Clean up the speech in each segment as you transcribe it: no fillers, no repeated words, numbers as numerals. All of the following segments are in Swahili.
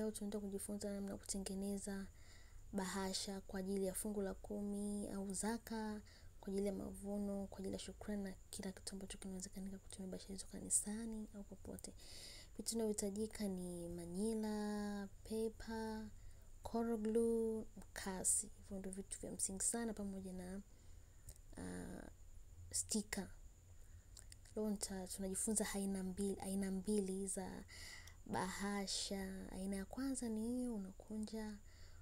Leo tunaenda kujifunza namna kutengeneza bahasha kwa ajili ya fungu la 10 au zaka, kwa ajili ya mavuno, kwa ajili ya shukrani na kila kitu ambacho kinawezekana kutumia bahasha hizo kanisani au popote. Vitu vinavyohitajika ni Manila, paper, coral glue, mkasi. Hivyo ndio vitu vya msingi sana, pamoja na sticker. Leo tunajifunza aina mbili za bahasha. Aina ya kwanza ni hiyo, unakunja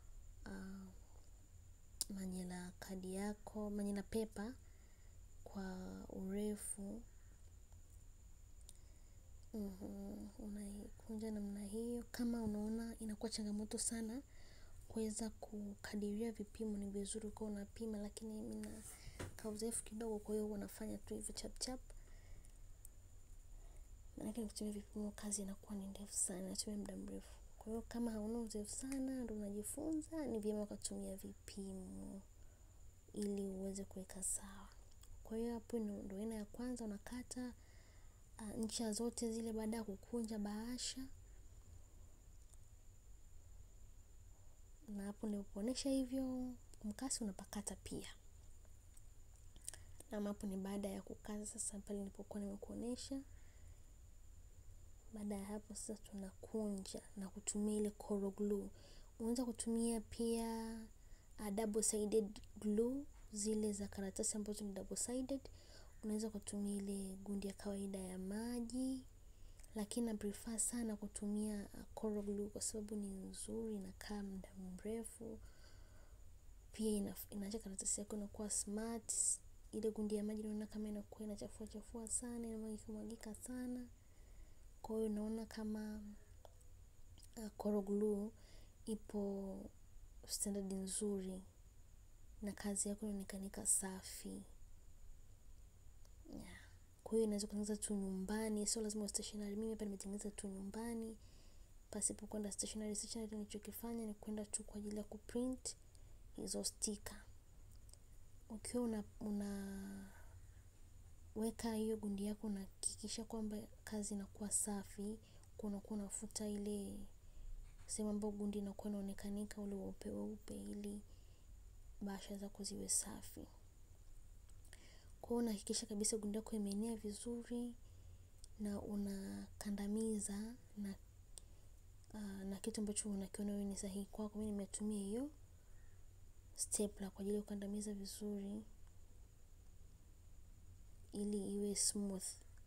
Manila kadi yako, Manila paper kwa urefu. Unaikunja namna hiyo. Kama unaona inakuwa changamoto sana kuweza kukadiria vipimo, ni vizuri kwa unapima, lakini mimi na kauzoefu kidogo, kwa hiyo unafanya tu hivyo chap chap. Lakini kutumia vipimo kazi inakuwa ni ndefu sana, inatumia muda mrefu. Kwa hiyo kama hauna uzoefu sana ndio unajifunza, ni vyema kutumia vipimo ili uweze kuweka sawa. Kwa hiyo hapo ndio aina ya kwanza, unakata ncha zote zile baada ya kukunja bahasha. Na hapo nilipoonyesha hivyo, mkasi unapakata pia. Na hapo ni baada ya kukaza sasa pale nilipokuwa nimekuonyesha. Baada ya hapo sasa tunakunja na kutumia ile coral glue. Unaweza kutumia pia double sided glue, zile za karatasi ambazo ni double sided. Unaweza kutumia ile gundi ya kawaida ya maji, lakini na prefer sana kutumia coral glue kwa sababu ni nzuri, inakaa muda mrefu. Pia inaacha karatasi yako inakuwa smart. Ile gundi ya maji unaona kama inakuwa inachafua sana, inamwagika sana. Kwa hiyo unaona kama coral glue ipo standard nzuri na kazi yako inaonekana safi. Kwa hiyo inaweza kutengeneza tu nyumbani, sio lazima stationery. Mimi hapa nimetengeneza tu nyumbani pasipo kwenda stationery. Stationery nilichokifanya ni kwenda tu kwa ajili ya kuprint hizo sticker. Ukiwa weka hiyo gundi yako, unahakikisha kwamba kazi inakuwa safi. Unakuwa unafuta ile sehemu ambayo gundi inakuwa inaonekanika ule weupe ili bahasha zako ziwe safi. Kwa hiyo unahakikisha kabisa gundi yako imeenea vizuri na unakandamiza na kitu ambacho unakiona wewe ni sahihi kwako. Mimi nimetumia hiyo stapler kwa ajili ya kukandamiza vizuri ili iwe smooth.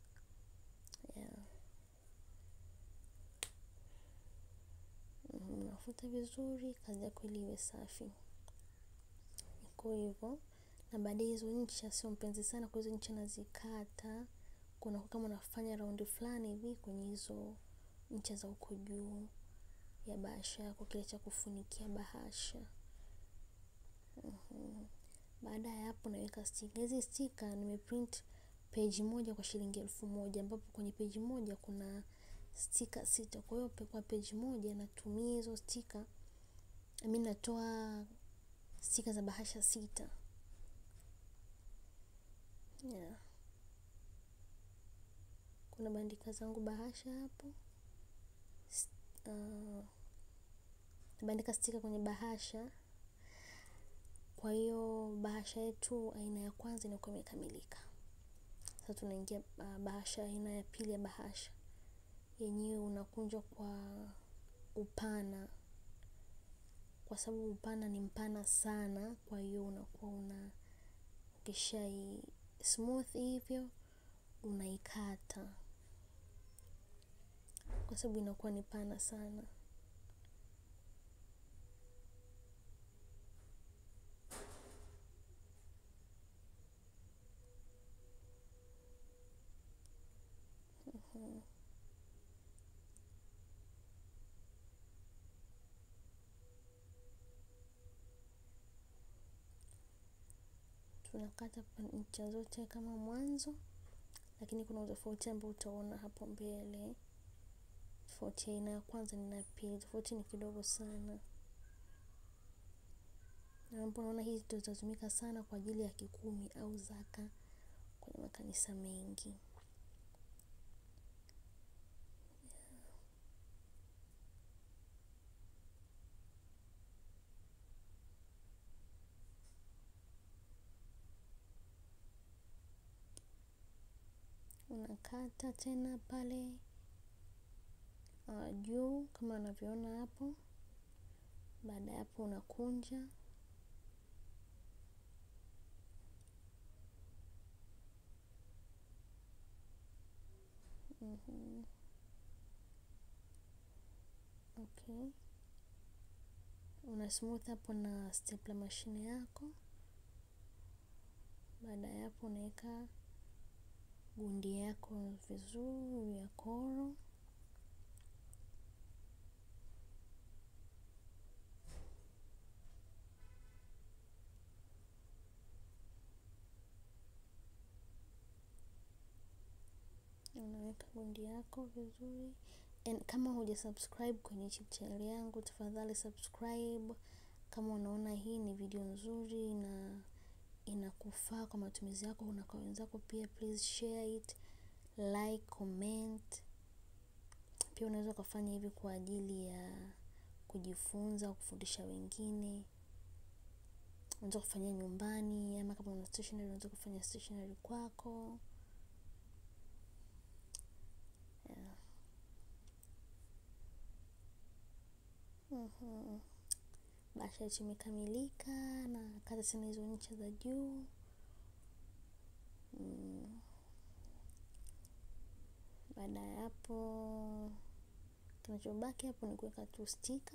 Unafuta vizuri kazi yako ili iwe safi. Kwa hivyo, na baadaye hizo ncha sio mpenzi sana, kwa hizo ncha nazikata. Kuna kama unafanya round fulani hivi kwenye hizo ncha za huko juu ya bahasha yako, kile cha kufunikia bahasha. Baada ya hapo naweka sticker. Hizi sticker nimeprint page moja kwa shilingi 1000, ambapo kwenye page moja kuna sticker 6. Kwa hiyo kwa page moja natumia hizo sticker. Mimi natoa sticker za bahasha 6. Kuna bandika zangu bahasha hapo. Bandika sticker kwenye bahasha. Kwa hiyo bahasha yetu aina ya kwanza inakuwa imekamilika. Sasa tunaingia bahasha aina ya pili ya bahasha. Yenyewe unakunja kwa upana, kwa sababu upana ni mpana sana. Kwa hiyo unakuwa kisha smooth hivyo unaikata, kwa sababu inakuwa ni pana sana. Tunakata ncha zote kama mwanzo, lakini kuna utofauti ambao utaona hapo mbele. Tofauti aina ya kwanza na ya pili, tofauti ni kidogo sana. Na hapo unaona hizi zitatumika sana kwa ajili ya kikumi au zaka kwenye makanisa mengi. unakata tena pale juu kama unavyoona hapo. Baada ya hapo unakunja. Okay. Una smooth hapo na stapler machine yako. Baada ya hapo unaweka gundi yako vizuri ya koro. Unaweka gundi yako vizuri. And kama hujasubscribe kwenye YouTube channel yangu, tafadhali subscribe. Kama unaona hii ni video nzuri na inakufaa kwa matumizi yako na kwa wenzako pia, please share it, like, comment. Pia unaweza kufanya hivi kwa ajili ya kujifunza, kufundisha wengine. Unaweza kufanya nyumbani, ama kama una stationery unaweza kufanya stationery kwako. Bahasha yetu imekamilika, na kata tena hizo ncha za juu. Baada ya hapo kinachobaki hapo ni kuweka tu sticker.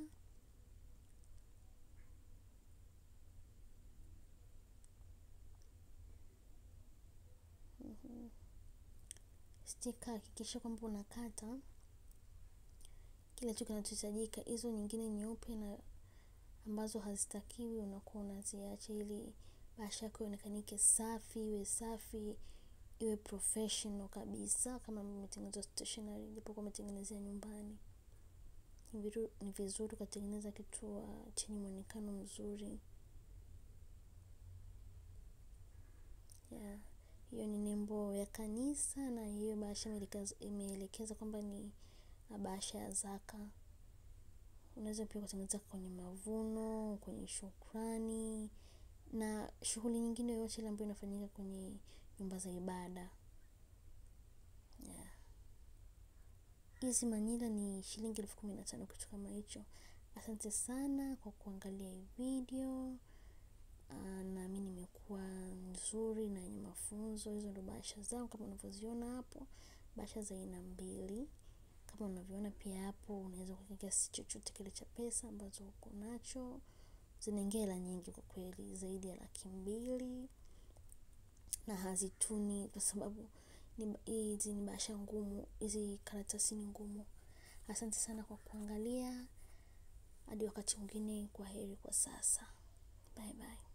Sticker hakikisha kwamba unakata kile tu kinachohitajika. Hizo nyingine nyeupe na ambazo hazitakiwi unakuwa unaziacha, ili bahasha yako ionekane safi, iwe safi, iwe professional kabisa, kama umetengeneza stationery ndipo kwa umetengenezea nyumbani. Ni vizuri kutengeneza kitu chenye muonekano mzuri. Hiyo ni nembo ya kanisa, na hiyo bahasha imeelekeza kwamba ni bahasha ya zaka. Unaweza pia kutengeneza kwenye mavuno, kwenye shukrani, na shughuli nyingine yoyote ile ambayo inafanyika kwenye nyumba za ibada. Hizi Manila ni shilingi 15,000 kitu kama hicho. Asante sana kwa kuangalia hii video. Na mimi nimekuwa nzuri na yenye mafunzo. Hizo ndo bahasha zangu kama unavyoziona hapo. Bahasha za aina mbili. Kama unavyoona pia hapo, unaweza kuweka kiasi chochote kile cha pesa ambazo uko nacho. Zinaingia hela nyingi kwa kweli, zaidi ya 200,000. Na hazituni kwa sababu hizi ni bahasha ngumu, hizi karatasi ni ngumu. Asante sana kwa kuangalia. Hadi wakati mwingine, kwaheri kwa sasa. Bye bye.